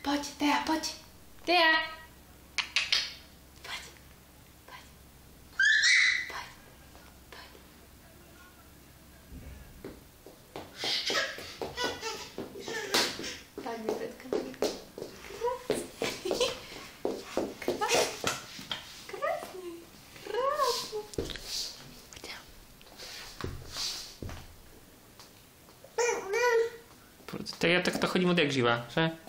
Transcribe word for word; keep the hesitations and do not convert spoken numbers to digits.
Chodź, Tea, chodź. Tea. Chodź. Chodź. Chodź. Chodź. Tak, Wioleczka. Krasnie. Krasnie. Krasnie. To ja tak to chodzi mu jak żyła, że?